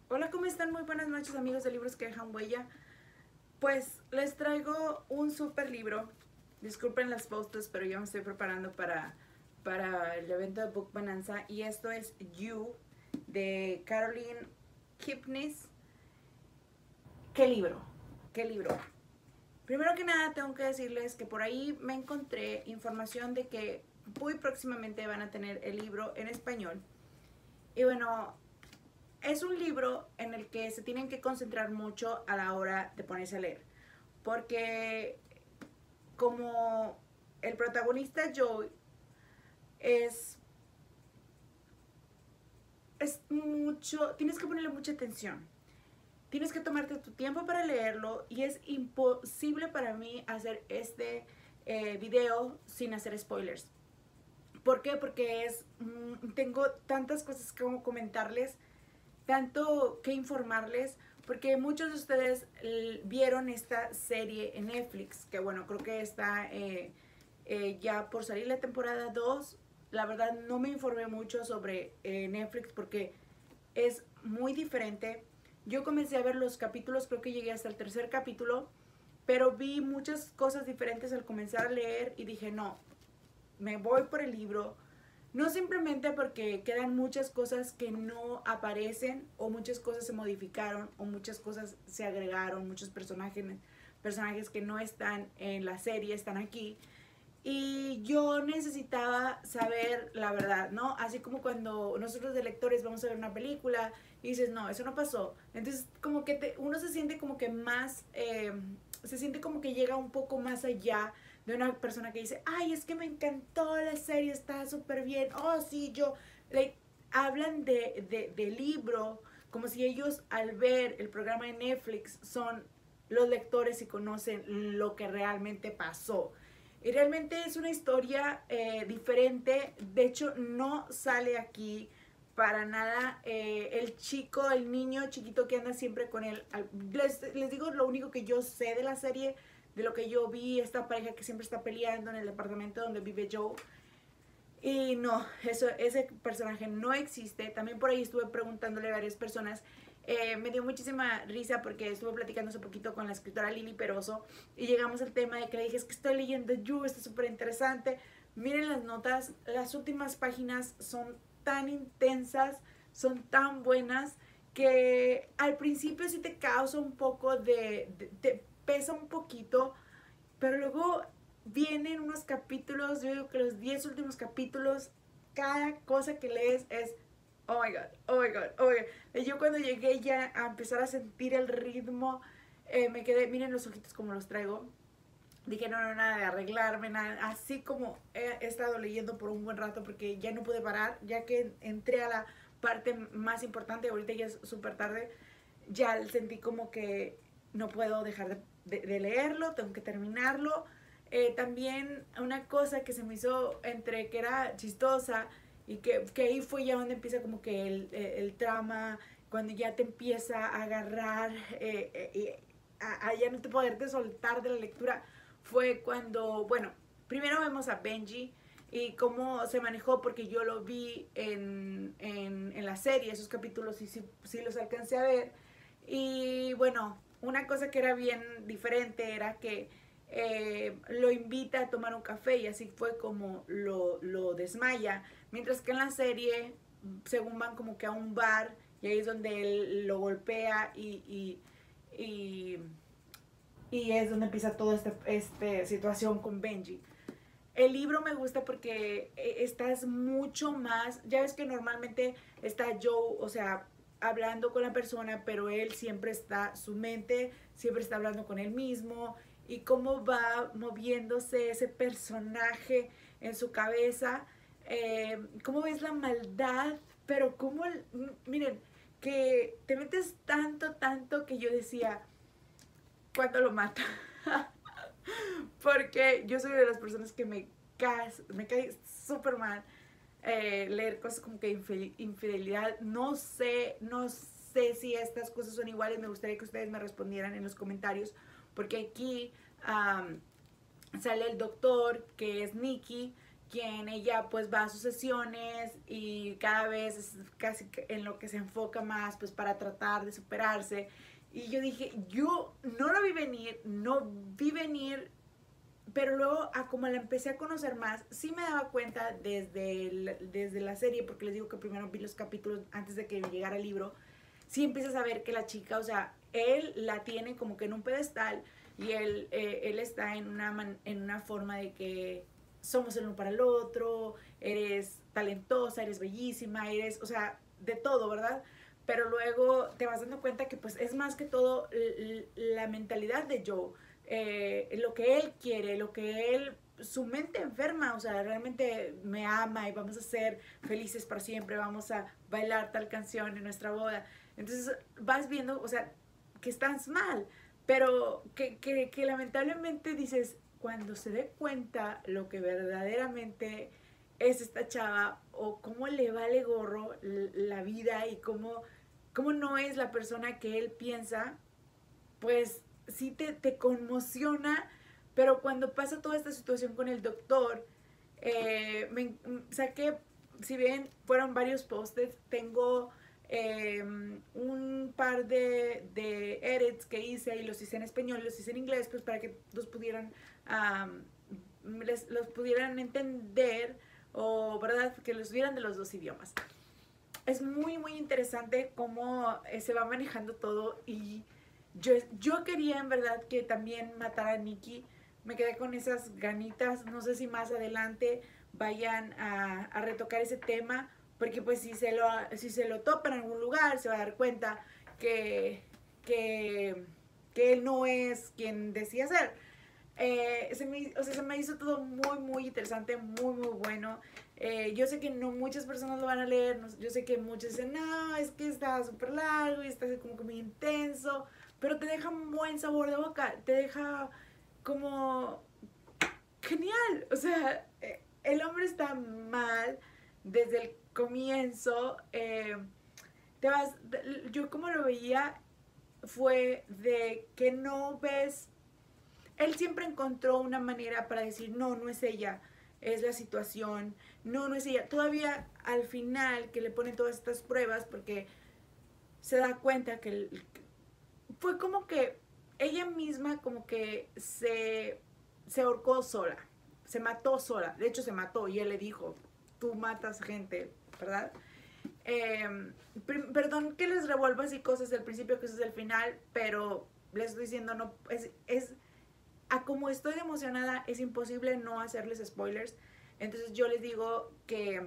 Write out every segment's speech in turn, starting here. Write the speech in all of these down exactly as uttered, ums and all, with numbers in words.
Hola, ¿cómo están? Muy buenas noches, amigos de Libros que Dejan Huella. Pues les traigo un super libro. Disculpen las postas, pero yo me estoy preparando para, para el evento de Book Bonanza. Y esto es You, de Caroline Kepnes. ¿Qué libro? ¿Qué libro? Primero que nada, tengo que decirles que por ahí me encontré información de que muy próximamente van a tener el libro en español. Y bueno, es un libro en el que se tienen que concentrar mucho a la hora de ponerse a leer. Porque como el protagonista Joe es, es mucho, tienes que ponerle mucha atención. Tienes que tomarte tu tiempo para leerlo y es imposible para mí hacer este eh, video sin hacer spoilers. ¿Por qué? Porque es, mmm, tengo tantas cosas como comentarles, tanto que informarles, porque muchos de ustedes vieron esta serie en Netflix, que bueno, creo que está eh, eh, ya por salir la temporada dos. La verdad no me informé mucho sobre eh, Netflix porque es muy diferente. Yo comencé a ver los capítulos, creo que llegué hasta el tercer capítulo, pero vi muchas cosas diferentes al comenzar a leer y dije, no, me voy por el libro. No simplemente porque quedan muchas cosas que no aparecen o muchas cosas se modificaron o muchas cosas se agregaron, muchos personajes, personajes que no están en la serie están aquí. Y yo necesitaba saber la verdad, ¿no? Así como cuando nosotros de lectores vamos a ver una película y dices, no, eso no pasó. Entonces como que te, uno se siente como que más, eh, se siente como que llega un poco más allá de una persona que dice, ay, es que me encantó la serie, está súper bien, oh, sí, yo, like, hablan de, de, de libro, como si ellos al ver el programa de Netflix son los lectores y conocen lo que realmente pasó. Y realmente es una historia eh, diferente, de hecho no sale aquí para nada eh, el chico, el niño chiquito que anda siempre con él. Les, les digo lo único que yo sé de la serie, de lo que yo vi, esta pareja que siempre está peleando en el departamento donde vive Joe. Y no, eso, ese personaje no existe. También por ahí estuve preguntándole a varias personas. Eh, me dio muchísima risa porque estuve platicando hace poquito con la escritora Lili Peroso y llegamos al tema de que le dije, es que estoy leyendo You, está súper interesante. Miren las notas, las últimas páginas son tan intensas, son tan buenas que al principio sí te causa un poco de, de te pesa un poquito, pero luego vienen unos capítulos, yo digo que los diez últimos capítulos, cada cosa que lees es, oh my god, oh my god, oh my god. Y yo cuando llegué ya a empezar a sentir el ritmo, eh, me quedé, miren los ojitos como los traigo. Dije, no, no, nada de arreglarme, nada. Así como he, he estado leyendo por un buen rato porque ya no pude parar, ya que entré a la parte más importante, ahorita ya es súper tarde, ya sentí como que no puedo dejar de, de, de leerlo, tengo que terminarlo. Eh, también una cosa que se me hizo entre que era chistosa y que, que ahí fue ya donde empieza como que el, el, el trama, cuando ya te empieza a agarrar, eh, eh, a, a ya no te poderte soltar de la lectura, fue cuando, bueno, primero vemos a Benji y cómo se manejó, porque yo lo vi en, en, en la serie, esos capítulos sí, sí, sí los alcancé a ver. Y bueno, una cosa que era bien diferente era que eh, lo invita a tomar un café y así fue como lo, lo desmaya. Mientras que en la serie, según van como que a un bar y ahí es donde él lo golpea y, y, y, y es donde empieza toda esta este situación con Benji. El libro me gusta porque estás mucho más, ya ves que normalmente está Joe, o sea, hablando con la persona, pero él siempre está, su mente siempre está hablando con él mismo y cómo va moviéndose ese personaje en su cabeza, eh, cómo ves la maldad, pero cómo, miren, que te metes tanto, tanto que yo decía, ¿cuánto lo mata? Porque yo soy de las personas que me cae, me cae súper mal eh, leer cosas como que infidelidad. No sé, no sé si estas cosas son iguales. Me gustaría que ustedes me respondieran en los comentarios. Porque aquí um, sale el doctor, que es Nicky, quien ella pues va a sus sesiones y cada vez es casi en lo que se enfoca más pues para tratar de superarse. Y yo dije, yo no lo vi venir, no vi venir, pero luego a como la empecé a conocer más, sí me daba cuenta desde, el, desde la serie, porque les digo que primero vi los capítulos antes de que llegara el libro, sí empiezas a ver que la chica, o sea, él la tiene como que en un pedestal y él, eh, él está en una, man, en una forma de que somos el uno para el otro, eres talentosa, eres bellísima, eres, o sea, de todo, ¿verdad? Pero luego te vas dando cuenta que pues es más que todo la mentalidad de Joe, eh, lo que él quiere, lo que él, su mente enferma, o sea, realmente me ama y vamos a ser felices para siempre, vamos a bailar tal canción en nuestra boda. Entonces vas viendo, o sea, que estás mal, pero que, que, que lamentablemente dices, cuando se dé cuenta lo que verdaderamente es esta chava o cómo le vale gorro la vida y cómo, cómo no es la persona que él piensa, pues sí te, te conmociona, pero cuando pasa toda esta situación con el doctor, eh, me saqué, si bien fueron varios post-its, tengo eh, un par de, de edits que hice y los hice en español, los hice en inglés, pues para que los pudieran um, les, los pudieran entender o verdad que los vieran de los dos idiomas. Es muy muy interesante cómo eh, se va manejando todo y yo, yo quería en verdad que también matara a Nikki. Me quedé con esas ganitas, no sé si más adelante vayan a, a retocar ese tema, porque pues si se, lo, si se lo topan en algún lugar se va a dar cuenta que, que, que él no es quien decía ser. Eh, se, me, o sea, se me hizo todo muy, muy interesante, muy, muy bueno. Eh, yo sé que no muchas personas lo van a leer, no, yo sé que muchos dicen, no, es que está súper largo y está como que muy intenso, pero te deja un buen sabor de boca, te deja como genial. O sea, eh, el hombre está mal desde el comienzo. Eh, te vas, yo como lo veía fue de que no ves, él siempre encontró una manera para decir, no, no es ella, es la situación, no, no es ella. Todavía al final que le ponen todas estas pruebas porque se da cuenta que el, fue como que ella misma como que se, se ahorcó sola, se mató sola, de hecho se mató y él le dijo, tú matas gente, ¿verdad? Eh, perdón que les revuelva así cosas del principio, cosas del final, pero les estoy diciendo, no, es, es a como estoy emocionada, es imposible no hacerles spoilers. Entonces yo les digo que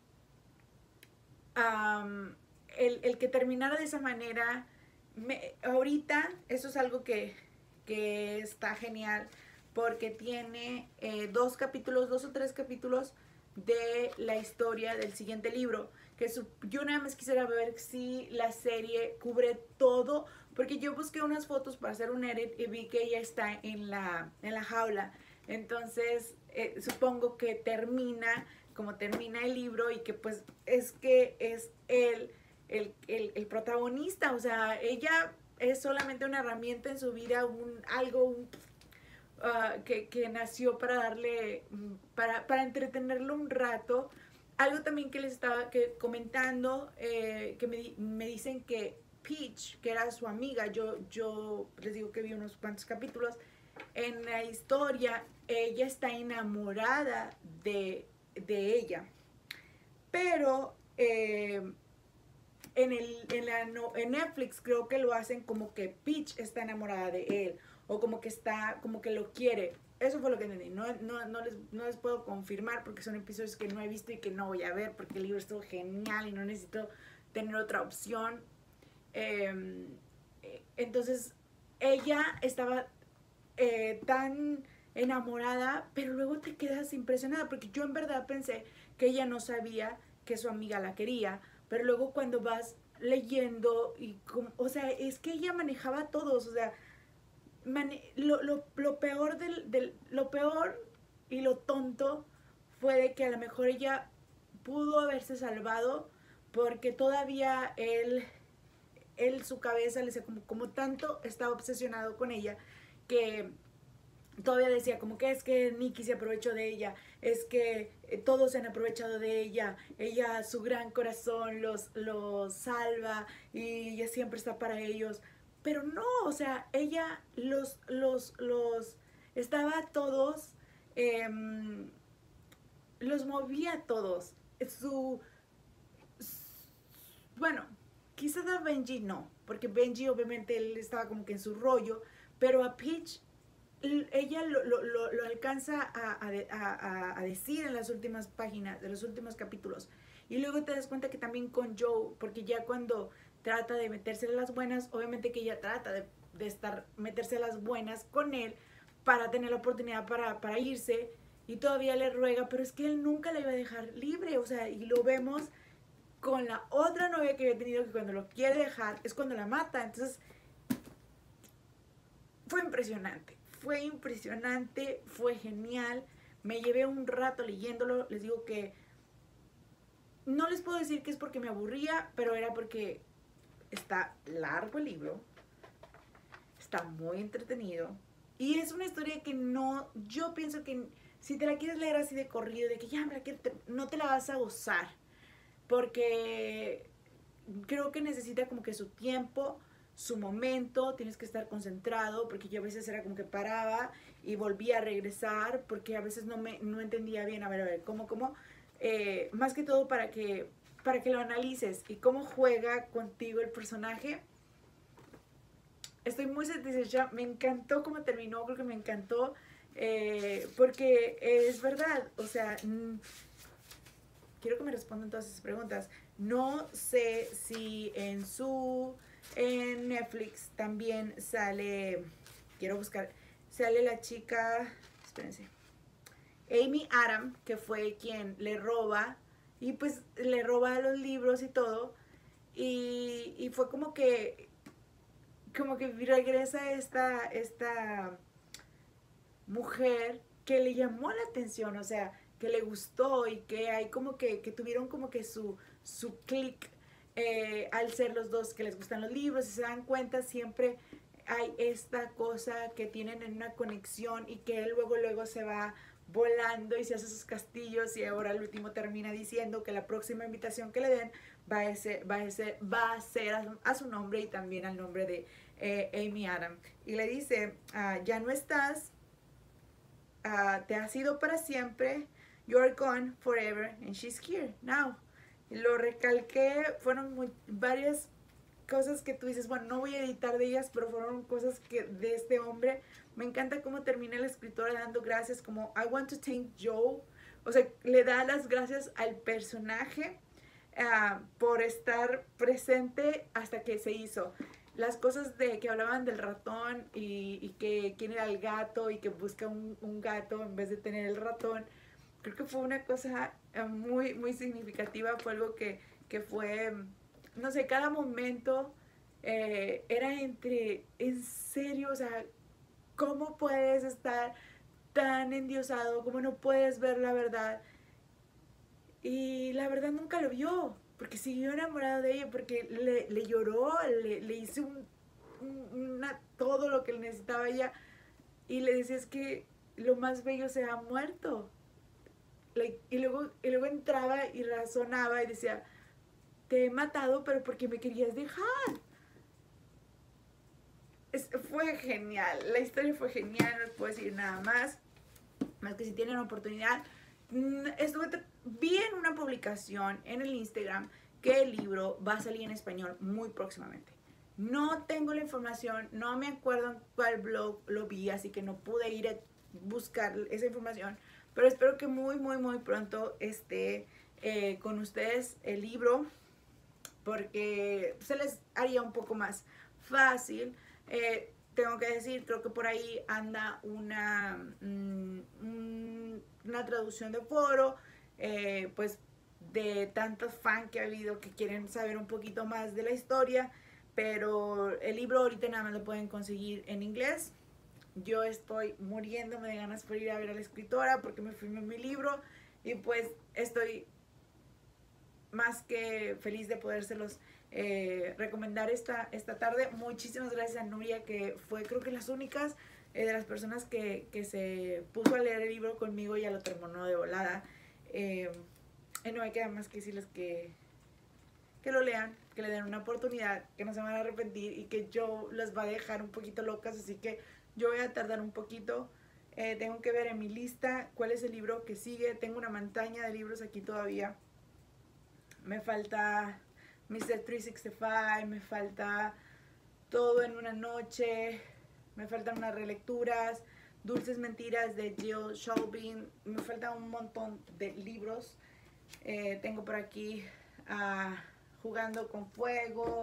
um, el, el que terminara de esa manera, me, ahorita, eso es algo que, que está genial, porque tiene eh, dos capítulos, dos o tres capítulos de la historia del siguiente libro, que su, yo nada más quisiera ver si la serie cubre todo, porque yo busqué unas fotos para hacer un edit y vi que ella está en la, en la jaula. Entonces eh, supongo que termina como termina el libro y que pues es que es él el, el, el protagonista. O sea, ella es solamente una herramienta en su vida, un, algo un, uh, que, que nació para darle, para, para entretenerlo un rato. Algo también que les estaba que, comentando, eh, que me, me dicen que Peach, que era su amiga, yo, yo les digo que vi unos cuantos capítulos, en la historia ella está enamorada de, de ella, pero eh, en, el, en, la, no, en Netflix creo que lo hacen como que Peach está enamorada de él, o como que está, como que lo quiere. Eso fue lo que entendí. No, no, no, les, no les puedo confirmar porque son episodios que no he visto y que no voy a ver porque el libro estuvo genial y no necesito tener otra opción. Eh, entonces, ella estaba eh, tan enamorada, pero luego te quedas impresionada porque yo en verdad pensé que ella no sabía que su amiga la quería, pero luego cuando vas leyendo y como, o sea, es que ella manejaba a todos, o sea, mane lo, lo, lo peor del, del, lo peor y lo tonto fue de que a lo mejor ella pudo haberse salvado porque todavía él, él su cabeza, le sé, como, como tanto estaba obsesionado con ella que todavía decía como que es que Nikki se aprovechó de ella, es que eh, todos se han aprovechado de ella, ella su gran corazón los, los salva y ella siempre está para ellos, pero no, o sea, ella los, los, los, estaba a todos, eh, los movía a todos, su, bueno, quizás a Benji no, porque Benji obviamente él estaba como que en su rollo, pero a Peach ella lo, lo, lo, lo alcanza a, a, a, a, decir en las últimas páginas, de los últimos capítulos. Y luego te das cuenta que también con Joe, porque ya cuando trata de meterse a las buenas, obviamente que ella trata de, de estar, meterse a las buenas con él para tener la oportunidad para, para irse, y todavía le ruega, pero es que él nunca la iba a dejar libre, o sea, y lo vemos con la otra novia que había tenido, que cuando lo quiere dejar es cuando la mata. Entonces fue impresionante, fue impresionante, fue genial, me llevé un rato leyéndolo. Les digo que no les puedo decir que es porque me aburría, pero era porque está largo el libro, está muy entretenido y es una historia que no, yo pienso que si te la quieres leer así de corrido, de que ya me la quiero, no te la vas a gozar, porque creo que necesita como que su tiempo, su momento, tienes que estar concentrado, porque yo a veces era como que paraba y volvía a regresar, porque a veces no me no entendía bien, a ver, a ver, cómo, cómo, eh, más que todo para que, para que lo analices y cómo juega contigo el personaje. Estoy muy satisfecha, me encantó cómo terminó, creo que me encantó, eh, porque es verdad, o sea, mmm, quiero que me respondan todas esas preguntas. No sé si en su, en Netflix también sale, quiero buscar, sale la chica, espérense, Amy Adam, que fue quien le roba, y pues le roba los libros y todo, y, y fue como que, como que regresa esta, esta mujer que le llamó la atención, o sea, que le gustó y que hay como que, que tuvieron como que su, su clic, eh, al ser los dos que les gustan los libros y se dan cuenta, siempre hay esta cosa que tienen en una conexión y que él luego luego se va volando y se hace sus castillos, y ahora el último termina diciendo que la próxima invitación que le den va a ser, va a ser, va a, ser a, a su nombre y también al nombre de eh, Amy Adam, y le dice, uh, ya no estás, uh, te has ido para siempre, you're gone forever and she's here now. Y lo recalqué, fueron muy, varias cosas que tú dices, bueno, no voy a editar de ellas, pero fueron cosas que de este hombre. Me encanta cómo termina la escritora dando gracias, como I want to thank Joe, o sea, le da las gracias al personaje uh, por estar presente hasta que se hizo. Las cosas de que hablaban del ratón y, y que quién era el gato y que busca un, un gato en vez de tener el ratón, creo que fue una cosa muy, muy significativa, fue algo que, que fue, no sé, cada momento eh, era entre, en serio, o sea, ¿cómo puedes estar tan endiosado? ¿Cómo no puedes ver la verdad? Y la verdad nunca lo vio, porque siguió enamorado de ella, porque le, le lloró, le, le hizo un, una, todo lo que necesitaba ella, y le decía, es que lo más bello se ha muerto. Like, y, luego, y luego entraba y razonaba y decía, te he matado, pero porque me querías dejar. Es, fue genial, la historia fue genial, no les puedo decir nada más, más que si tienen oportunidad. Estuve, vi en una publicación en el Instagram que el libro va a salir en español muy próximamente. No tengo la información, no me acuerdo en cuál blog lo vi, así que no pude ir a buscar esa información, pero espero que muy, muy, muy pronto esté eh, con ustedes el libro, porque se les haría un poco más fácil. Eh, tengo que decir, creo que por ahí anda una, mmm, una traducción de foro, eh, pues de tantos fans que ha habido que quieren saber un poquito más de la historia, pero el libro ahorita nada más lo pueden conseguir en inglés. Yo estoy muriéndome de ganas por ir a ver a la escritora porque me firmé mi libro, y pues estoy más que feliz de podérselos eh, recomendar esta, esta tarde. Muchísimas gracias a Nuria, que fue creo que las únicas eh, de las personas que, que se puso a leer el libro conmigo ya lo terminó de volada. Eh, y no me queda más que decirles que, que lo lean, que le den una oportunidad, que no se van a arrepentir y que yo las va a dejar un poquito locas, así que yo voy a tardar un poquito. Eh, tengo que ver en mi lista cuál es el libro que sigue. Tengo una montaña de libros aquí todavía. Me falta mister trescientos sesenta y cinco, me falta Todo en una noche, me faltan unas relecturas, Dulces Mentiras de Jill Shelby, me faltan un montón de libros. Eh, tengo por aquí uh, Jugando con Fuego.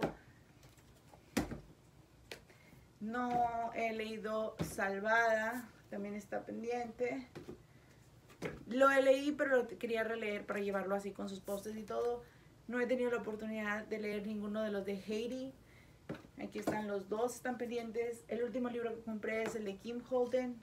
No he leído Salvada, también está pendiente. Lo he leído, pero lo quería releer para llevarlo así con sus postes y todo. No he tenido la oportunidad de leer ninguno de los de Haiti. Aquí están los dos, están pendientes. El último libro que compré es el de Kim Holden.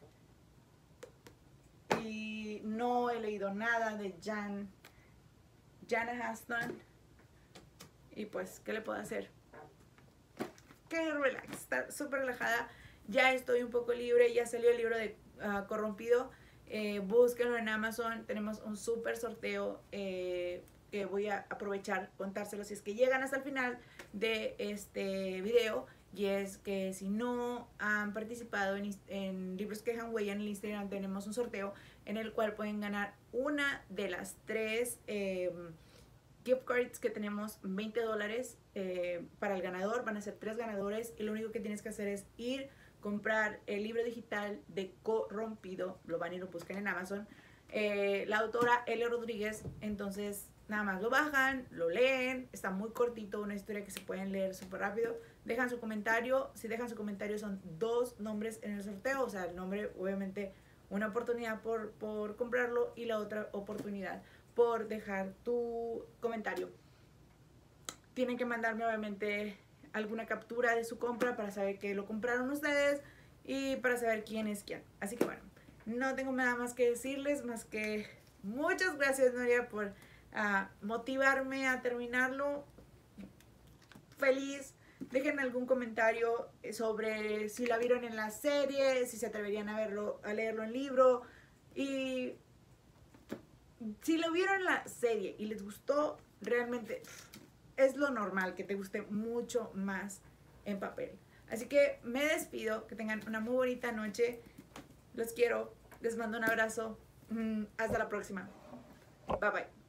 Y no he leído nada de Jan, Jana Aston. Y pues, ¿qué le puedo hacer? Que relax, estar súper relajada. Ya estoy un poco libre, ya salió el libro de uh, Corrompido. Eh, búsquenlo en Amazon, tenemos un súper sorteo eh, que voy a aprovechar contárselo si es que llegan hasta el final de este video, y es que si no han participado en, en Libros que dejan huella en el Instagram, tenemos un sorteo en el cual pueden ganar una de las tres eh, gift cards que tenemos, veinte dólares eh, para el ganador. Van a ser tres ganadores y lo único que tienes que hacer es ir, comprar el libro digital de Corrompido, lo van y lo buscan en Amazon, eh, la autora Elia Rodríguez. Entonces nada más lo bajan, lo leen, está muy cortito, una historia que se pueden leer súper rápido. Dejan su comentario, si dejan su comentario son dos nombres en el sorteo, o sea el nombre obviamente una oportunidad por, por comprarlo y la otra oportunidad por dejar tu comentario. Tienen que mandarme obviamente alguna captura de su compra para saber que lo compraron ustedes y para saber quién es quién. Así que bueno, no tengo nada más que decirles, más que muchas gracias, Noria, por uh, motivarme a terminarlo. Feliz. Dejen algún comentario sobre si la vieron en la serie, si se atreverían a verlo, a leerlo en libro, y si lo vieron en la serie y les gustó, realmente es lo normal que te guste mucho más en papel. Así que me despido, que tengan una muy bonita noche. Los quiero, les mando un abrazo. Hasta la próxima. Bye bye.